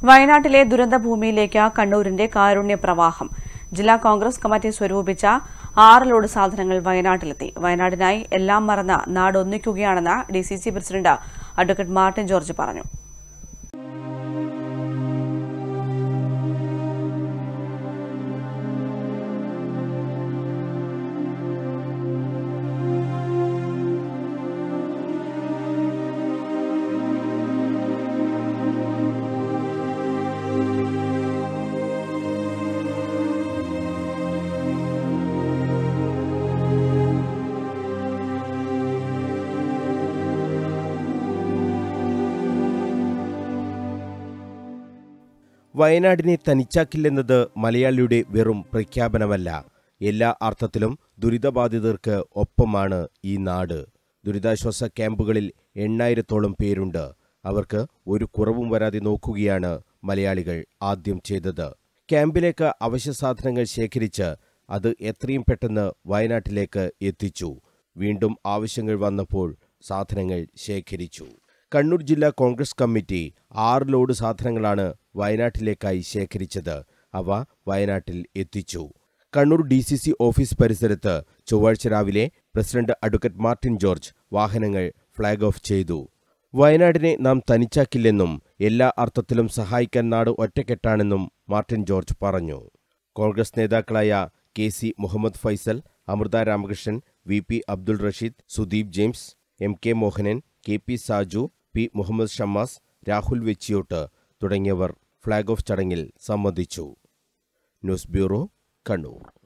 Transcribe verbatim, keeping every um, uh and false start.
വയനാട്ടിലെ ദുരന്തഭൂമിയിലേക്ക് കണ്ണൂരിന്റെ കാരുണ്യ പ്രവാഹം. ജില്ലാ കോൺഗ്രസ് കമ്മിറ്റി സ്വരൂപിച്ച ആറ് ലോഡ് സാധനങ്ങൾ വയനാട്ടിലെത്തി. വയനാടിനായി എല്ലാം മറന്ന് നാട് ഒന്നിക്കുകയാണെന്ന് D C C president advocate Martin George പറഞ്ഞു. വയനാടിനെ തനിച്ചാക്കില്ലെന്നത് മലയാളിയുടെ വെറും പ്രഖ്യാപനമല്ല. എല്ലാ അർത്ഥത്തിലും ദുരിതബാധിതർക്ക് ഒപ്പമാണ് ഈ നാട്. ദുരിതാശ്വാസ ക്യാമ്പുകളിൽ എണ്ണായിരത്തോളം പേരുണ്ട്. അവർക്ക് ഒരു കുറവും വരാതെ നോക്കുകയാണ് മലയാളികൾ ആദ്യം ചെയ്തത്. ക്യാമ്പിലേക്ക് അവശ്യ സാധനങ്ങൾ ശേഖരിച്ച് അത് എത്രയും പെട്ടെന്ന് വയനാട്ടിലേക്ക് എത്തിച്ചു. വീണ്ടും ആവശ്യങ്ങൾ വന്നപ്പോൾ സാധനങ്ങൾ ശേഖരിച്ചു. കണ്ണൂർ ജില്ലാ കോൺഗ്രസ് കമ്മിറ്റി ആറ് ലോഡ് സാധനങ്ങളാണ് വയനാട്ടിലേക്കായി ശേഖരിച്ചത്. അവ വയനാട്ടിൽ എത്തിച്ചു. Kannur D C C office പരിസരത്ത് ചൊവ്വാഴ്ച രാവിലെ പ്രസിഡന്റ് അഡ്വക്കേറ്റ് മാർട്ടിൻ ജോർജ് വാഹനങ്ങൾ ഫ്ളാഗ് ഓഫ് ചെയ്തു. വയനാടിനെ നാം തനിച്ചാക്കില്ലെന്നും എല്ലാ അർത്ഥത്തിലും സഹായിക്കാൻ നാട് ഒറ്റക്കെട്ടാണെന്നും മാർട്ടിൻ ജോർജ് പറഞ്ഞു. കോൺഗ്രസ് നേതാക്കളായ K C Muhammad Faisal, Amrita Ramakrishnan, V P Abdul Rasheed, Sudeep James, M K Mohanan, K P Saju, P Muhammad Shammas, Rahul Vechiyot തുടങ്ങിയവർ ഫ്ളാഗ് ഓഫ് ചടങ്ങിൽ സംബന്ധിച്ചു. News bureau, Kannur.